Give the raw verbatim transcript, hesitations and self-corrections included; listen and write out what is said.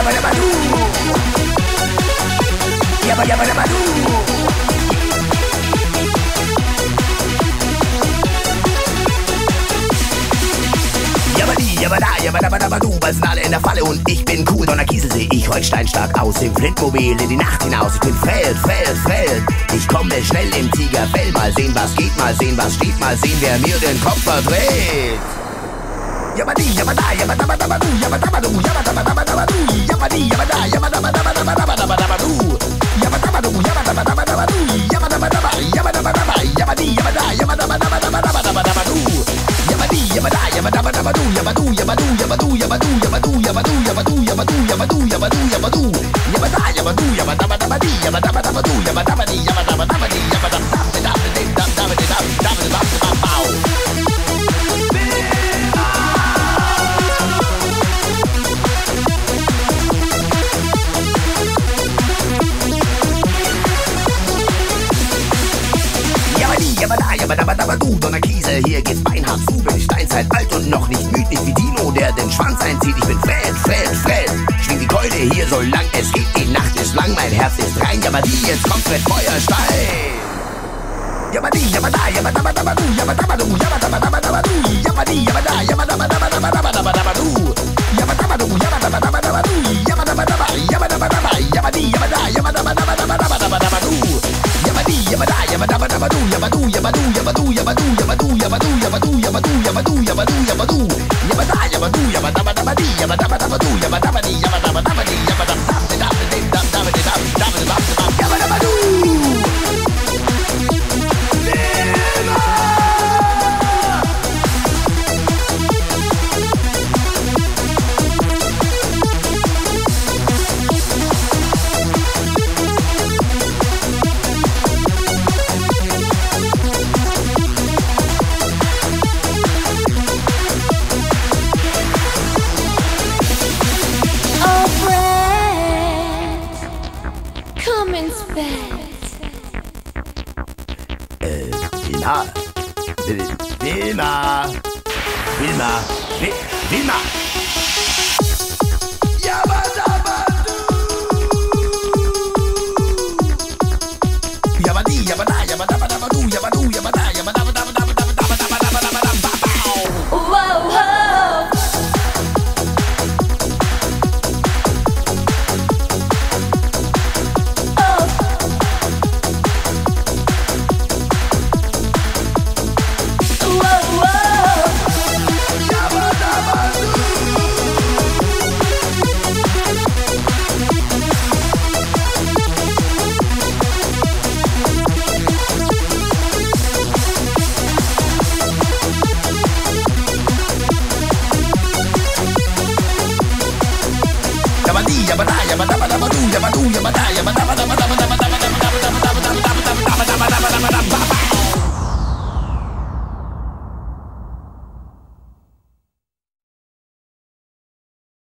yabba dabba doo. Yabba yabba dabba doo. Jabada, jabada, jabada, du, bald sind alle in der Falle und ich bin cool. Donner Kiesel seh ich heute steinstark aus, im Flintmobil in die Nacht hinaus. Ich bin Feld, Feld, Feld, ich komme schnell im Tigerfell. Mal sehen, was geht, mal sehen, was steht, mal sehen, wer mir den Kopf verdreht. Jabadi, jabada, jabada, jabada, du, jabada, jabada, jabada, jabada, du, jabadi, jabada, jabada, jabada, jabada, jabada, du, jabada, jabada, jabada, jabada, du, jabada, jabada, jabada, jabada, jabadi, jabada, jabada, jabada, jabada, du. Yabada yabada yabada do yabadu yabadu yabadu yabadu yabadu yabadu yabadu yabadu yabadu yabadu yabadu yabada yabadu yabada yabadi yabada yabadu yabada yabadi yabada yabadi yabada Jabada, jabada, jabada, du, Donner Kiesel, hier geht's beinhart zu. Bin Steinzeit alt und noch nicht müd, nicht wie Dino, der den Schwanz einzieht. Ich bin fett, fett, fett, schwing die Keule hier so lang es geht. Die Nacht ist lang, mein Herz ist rein. Jabadi, jetzt kommt mit Feuerstein. Jabadi, jabada, jabada, jabada, du, jabada, jabada, jabada, jabada, du, jabadi, jabada, jabada, jabada, jabada, jabada, du, jabada, jabada, jabada, jabada, du, jabada, jabada, jabada, jabada, yabadi, yabada, yabada, jabada, jabada, du. Yabadi, yabada, yabada, yabadu, yabadu, yabadu, yabadu, yabadu, yabadu, yabadu, yabadu, yabadu, yabadu, yabadu, yabadu, yabada, yabadu, yabada, yabadi, yabada, yabadu, yabada, yabadi, yabada, yabadi, yabada, Wilma, Wilma, Wilma, Wilma. Yabadi, yabada, yabada, yabada, du, yabadu, yabada, yabada, yabada, yabada, yabada, yabada, yabada, yabada, yabada, yabada, yabada, yabada, yabada, yabada, yabada, yabada, yabada, yabada,